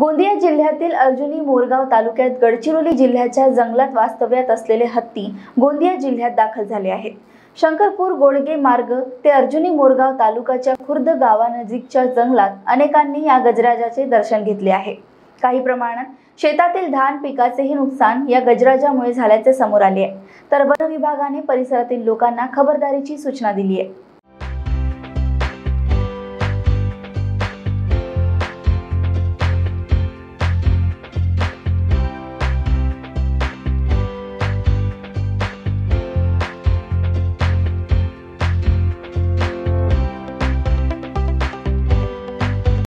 गोंदिया जिल्ह्यातील अर्जुनी मोरगाव तालुक्यात गडचिरोली जिल्ह्याच्या जंगलात वास्तव्यात असलेले हत्ती गोंदिया जिल्ह्यात दाखल झाले आहेत। शंकरपूर गोडगे मार्ग ते अर्जुनी मोरगाव तालुक्याच्या खुर्द गावानजीकच्या जंगलात अनेकांनी या गजराजाचे दर्शन घेतले आहे। काही प्रमाणात शेतातील धान पिकाचेही नुकसान या गजराजामुळे झाल्याचे समोर आले आहे। तर वन विभागाने परिसरातील लोकांना खबरदारीची सूचना दिली आहे।